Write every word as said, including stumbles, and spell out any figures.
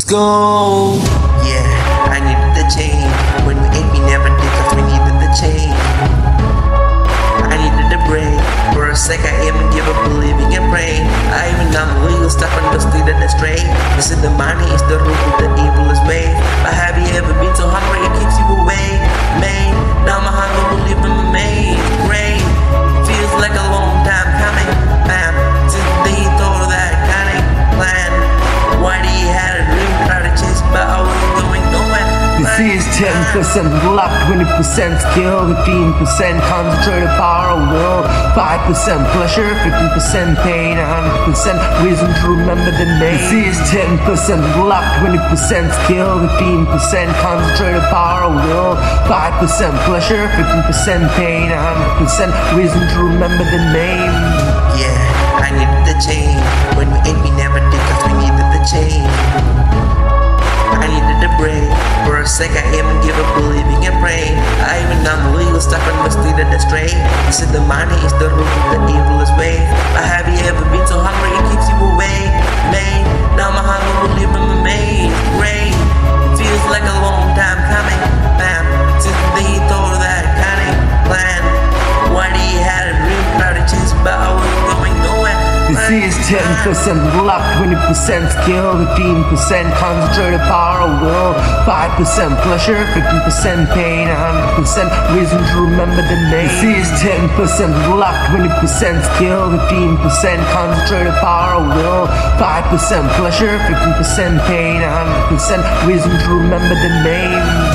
go. Yeah, I needed the change. When we ate, we never did, cause we needed the change. I needed a break. For a sec, I even give up believing and praying. I even got my legal stuff and the street and the straight. They said the money is the root of the evilest way. But have you ever been so hungry it keeps you away? Man, now my hunger will leave in my maze. Great, feels like a long time coming. Bam, since they thought of that cunning plan. Why do you have a dream, try to chase, but I wasn't going nowhere. This is ten percent luck, twenty percent skill, fifteen percent concentrated power of will, five percent pleasure, fifteen percent pain, one hundred percent reason to remember the name. This is ten percent luck, twenty percent skill, fifteen percent concentrated power of will, five percent pleasure, fifteen percent pain, one hundred percent reason to remember the name. Yeah, I needed the change. When we ate, we never did, cause we needed the change. I needed a break. For a sec, I even give up believing and praying. I even got my legal stuff and was treated as straight. They said the money is the root of the evilest way. But have you ever been so hungry it keeps you away? Man, now my hunger will leave in my maze. Great, feels like a long time coming. Bam, since they thought of that cunning plan. Why do you have a dream, try to chase, but I wasn't going nowhere. This is ten percent luck, twenty percent skill, fifteen percent concentrated power of will, five percent pleasure, fifteen percent pain, one hundred percent reason to remember the name. This is ten percent luck, twenty percent skill, fifteen percent concentrated power of will, five percent pleasure, fifteen percent pain, one hundred percent reason to remember the name.